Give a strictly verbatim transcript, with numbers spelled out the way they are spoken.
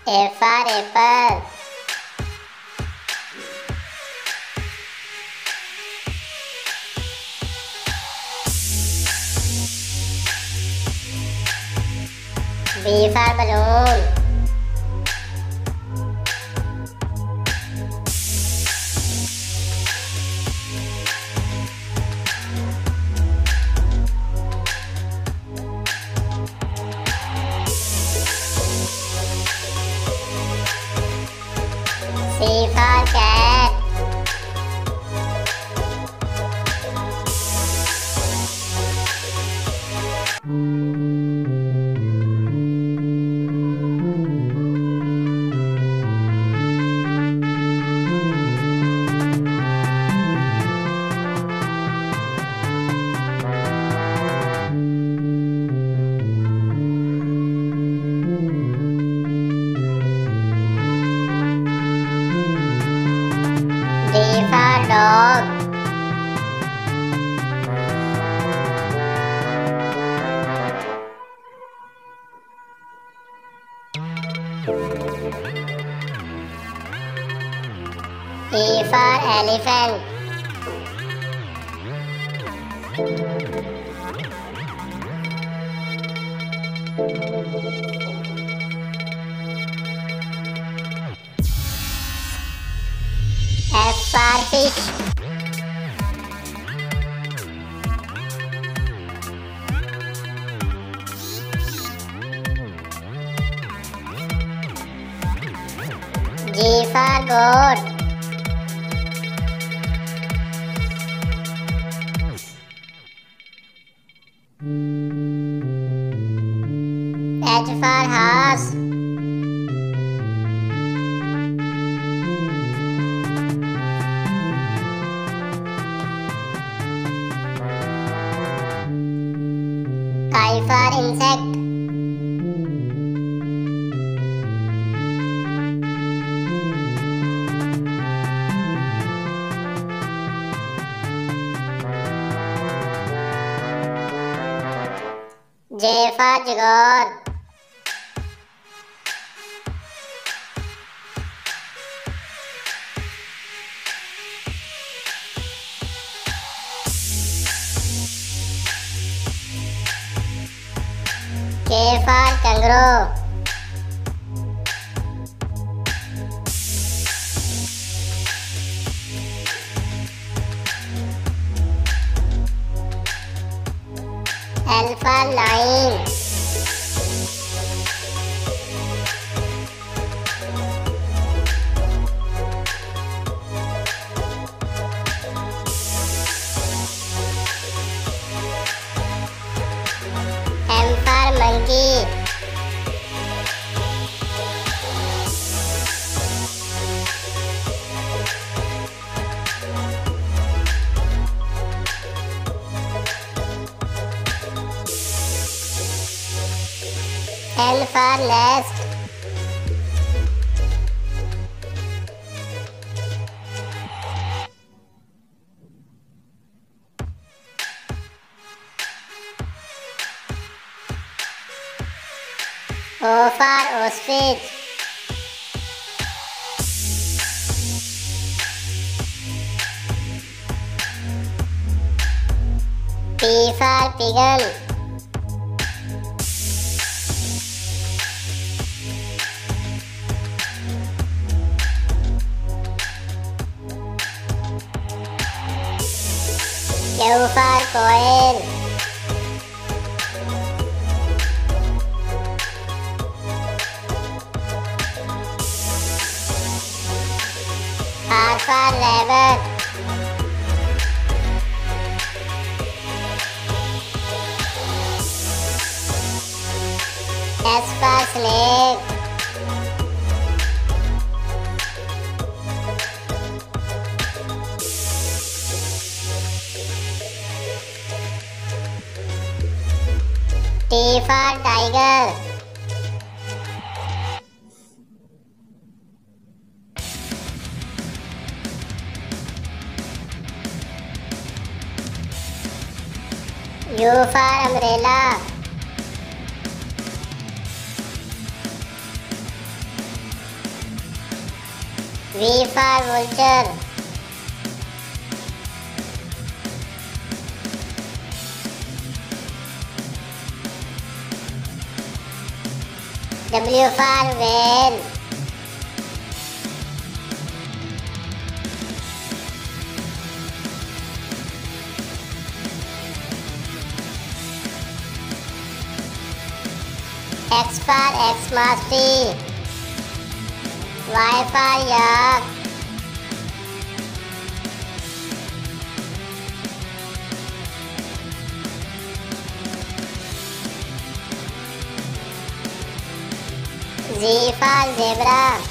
A for apple. B for balloon. C for cat. D for dog. E for elephant. F for fish. G for goat. H for horse. I for insect. J for jaguar. K for kangaroo. L for lion. M for monkey. N for nest. O for ostrich. P for pigeon. Q for quail. R for rabbit. S for snake. T for tiger. U for umbrella. V for vulture. W for whale. X for Xmas. Y for yak. Z for zebra.